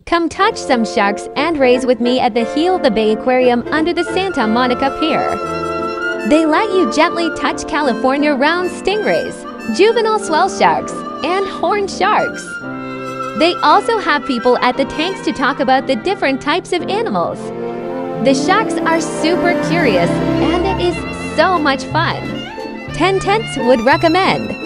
Come touch some sharks and raise with me at the Heal the Bay Aquarium under the Santa Monica Pier. They let you gently touch California round stingrays, juvenile swell sharks, and horned sharks. They also have people at the tanks to talk about the different types of animals. The sharks are super curious and it is so much fun. 10 Tenths would recommend.